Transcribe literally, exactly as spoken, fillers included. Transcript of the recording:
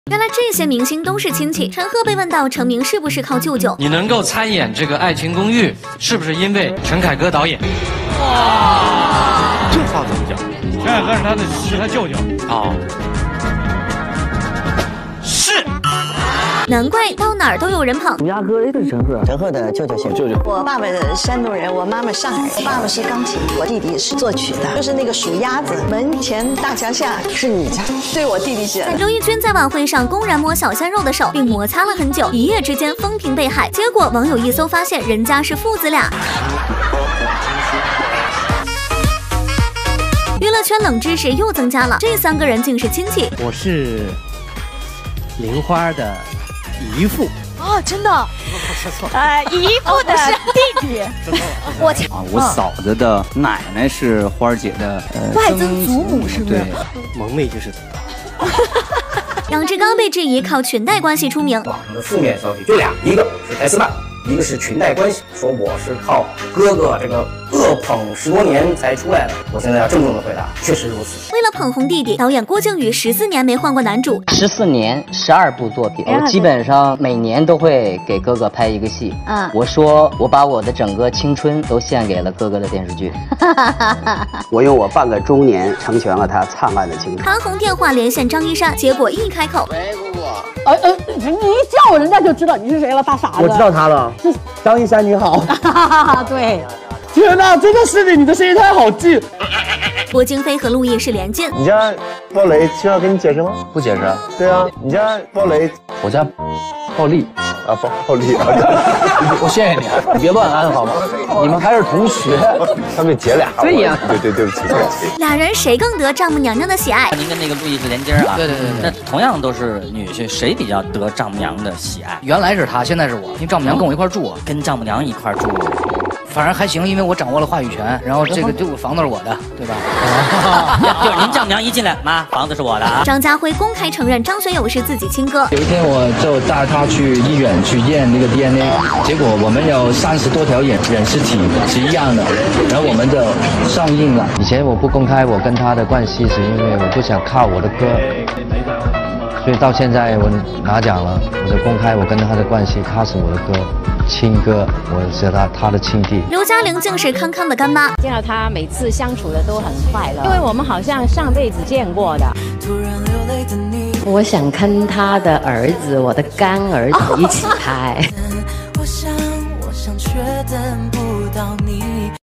原来这些明星都是亲戚。陈赫被问到成名是不是靠舅舅， 你能够参演这个《爱情公寓》，是不是因为陈凯歌导演？ 哇，这话怎么讲？ 陈凯歌是他的，是他舅舅。 哦， 是。 难怪到哪儿都有人捧。 我家哥，哎，这是陈赫， 陈赫的舅舅姓舅舅。 我爸爸是山东人，我妈妈上海人。我爸爸是钢琴，我弟弟是作曲的，就是那个数鸭子，门前大桥下是你家，对我弟弟写的。 刘奕君在晚会上公然摸小鲜肉的手，并摩擦了很久，一夜之间风评被害。结果网友一搜发现人家是父子俩。娱乐圈冷知识又增加了，这三个人竟是亲戚。 我是玲花的姨父哦，真的？呃，姨父的弟弟。 我啊，我嫂子的奶奶是花儿姐的呃外曾祖母，是不是？ 对，萌妹就是杨志刚被质疑靠裙带关系出名。 网上的负面消息就俩，一个是台词慢，一个是裙带关系，说我是靠哥哥这个恶捧十多年才出来的。我现在要郑重的回答，确实如此。 为了捧红弟弟，导演郭靖宇十四年没换过男主。 十四年，十二部作品，我基本上每年都会给哥哥拍一个戏。嗯，我说我把我的整个青春都献给了哥哥的电视剧。 我用我半个中年成全了他灿烂的青春。 韩红电话连线张一山，结果一开口， 喂，姑姑。呃呃，你一叫我，人家就知道你是谁了，大傻子。 我知道他了，是张一山，你好。 哈哈哈，对。 天哪，这个视频你的声音太好记。 郭京飞和陆毅是连晋。 你家鲍雷需要跟你解释吗？ 不解释。 对啊，你家鲍雷， 我家鲍丽啊，鲍鲍丽啊。 我谢谢你，你别乱安好吗？你们还是同学。 他们姐俩。 对呀。 对对对不起对不起。 俩人谁更得丈母娘娘的喜爱？ 您跟那个陆毅是连襟啊？ 对对对。 那同样都是女婿，谁比较得丈母娘的喜爱？ 原来是他，现在是我，因为丈母娘跟我一块住啊， 跟丈母娘一块住。 反正还行，因为我掌握了话语权，然后这个这个房子是我的，对吧？ 就是您丈母娘一进来，妈，房子是我的啊。 张家辉公开承认张学友是自己亲哥。 有一天我就带他去医院去验那个 D N A， 结果我们有三十多条染染尸体是一样的，然后我们就上映了。以前我不公开我跟他的关系，是因为我不想靠我的歌，所以到现在我拿奖了，我就公开我跟他的关系，他是我的歌。亲哥，我是他他的亲弟。 刘嘉玲竟是康康的干妈， 见到他每次相处的都很快乐，因为我们好像上辈子见过的。 我想跟他的儿子，我的干儿子一起拍。